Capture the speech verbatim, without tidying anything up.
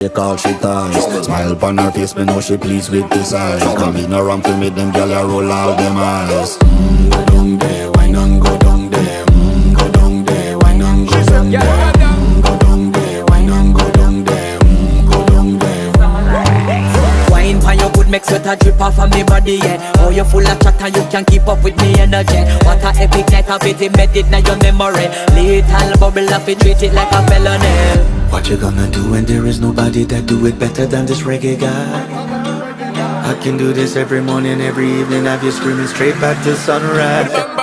She call she ties. Smile upon her face, me know she pleased with this eyes. Come in around to make them gyal a roll out them eyes. Mm, go down there, wine and go down there. Mm, go down there, wine and go down there. Mm, go down there, wine and go down there. Mm, go down there. Wine pan your good make sweat a drip off of me body, yeah. Oh, you full of chatter, you can keep up with me energy. What a epic night of it, embedded in your memory. Little bubble of it, treat it like a felony. What you gonna do when there is nobody that do it better than this reggae guy? I can do this every morning, every evening, have you screaming straight back to sunrise.